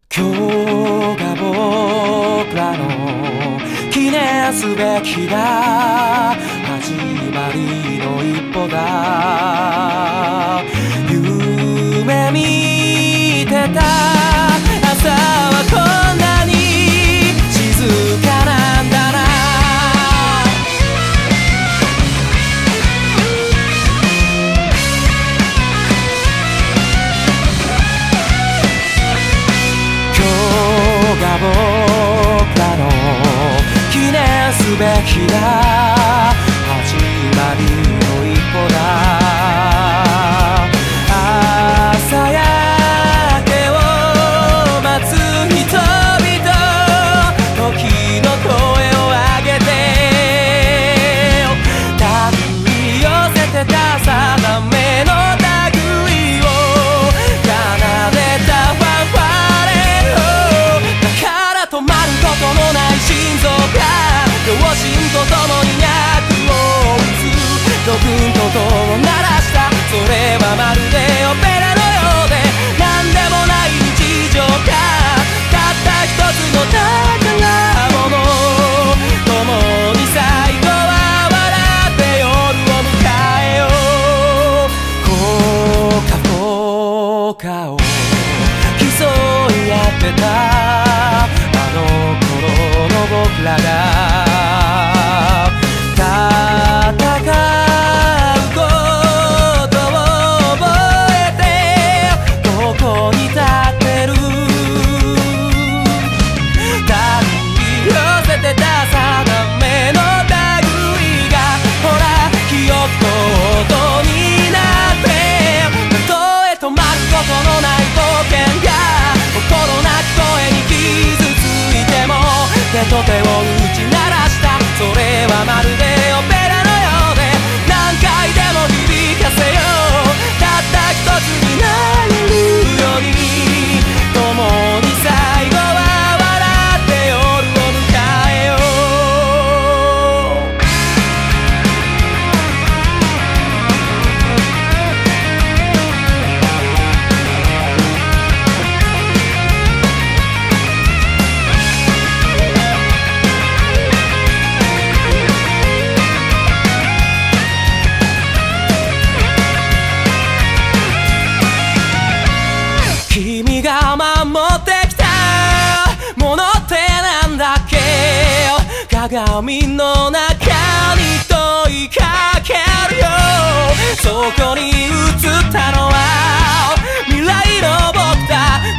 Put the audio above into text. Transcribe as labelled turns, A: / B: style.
A: 今日が僕らの記念すべきだ始まりの一歩だ夢見てた朝はこんなに静かなんだな今日が僕らの記念すべきだ始まりの一歩だ朝焼けを待つ人々時の声を上げて手繰り寄せてた定めの類を奏でたファンファーレをだから止まることのない心臓が両親と共に脈を打つドクンと音を鳴らしたそれはまるでオペラのようで何でもない日常がたった一つの宝物共に最後は笑って夜を迎えよう効果効果を競い合ってたあの頃の僕らが手と手を打ち鳴らしたそれはまるでオペラのようで何回でも響かせようたった一つになれるように共に最後は笑って夜を迎えよ君が守ってきたものってなんだっけ鏡の中に問いかけるよそこに映ったのは未来の僕だ